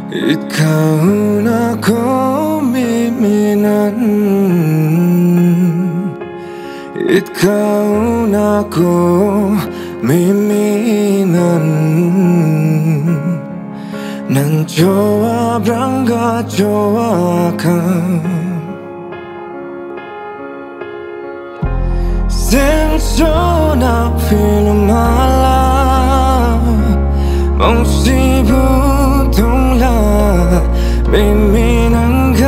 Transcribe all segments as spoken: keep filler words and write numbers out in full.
ikaw miminan, ikaw na ko miminan 난 좋아 bran가 좋아가 생소나 필름말라 몽시부동라 미미난가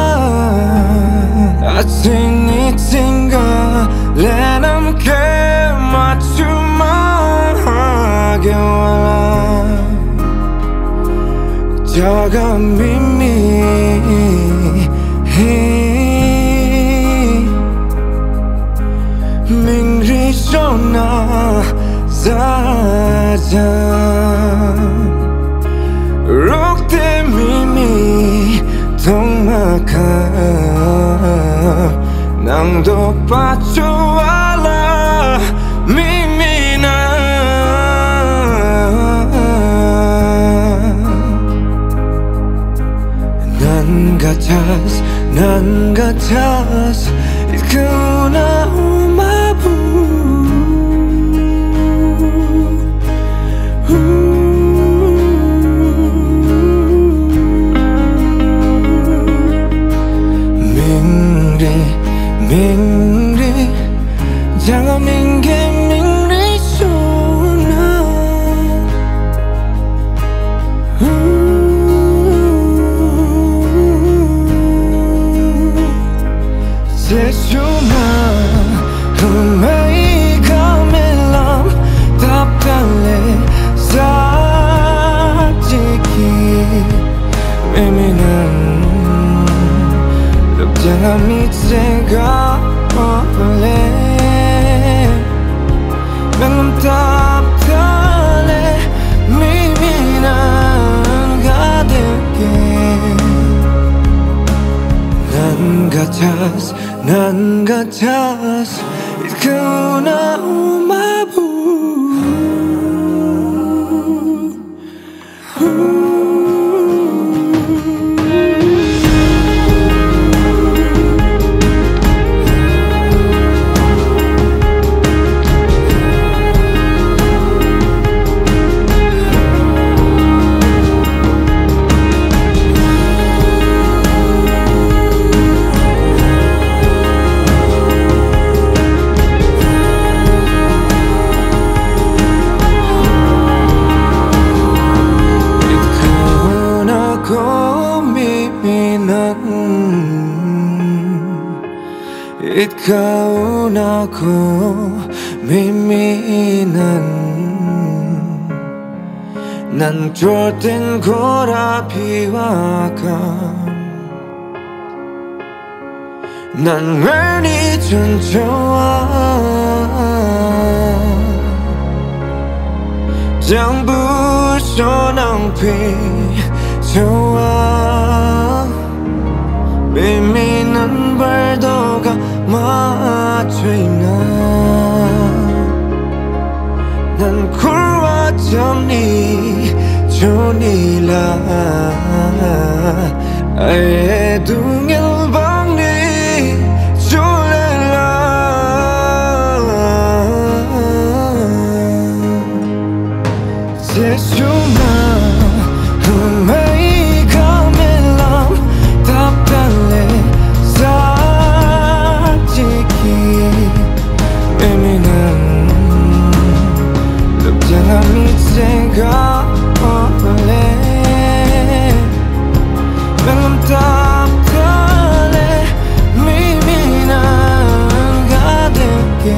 아침이친가 내남게 맞춤하게 와라 자가 미미 민리쇼나 자자 록대 미미 동마카 낭도 빠져와라 미미나 난 같아서 난 같아서 이구나 우마부 밍리 밍리 장아 밍게 밍리 쇼나 제쇼나 humaiga melam tapdale sajiki miminan lepjanga mitsenga ole melam tapdale miminan gadeke 난 같아서 난 같아서 이구나 우마부 ikaw na ko miminan 난 좋던 거라 비와가 난 왠이 좀 좋아 장부쇼 낭비 좋아 미미는 발도가 맞춰있나 난 굴와 점니 좋니라 아예 둥일방니 졸래라 제쇼나 humaiga melam tapdale lepjanga mitsenga ole melam tapdale miminan gadeke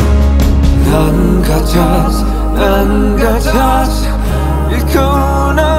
난 같아서 난 같아서 이구나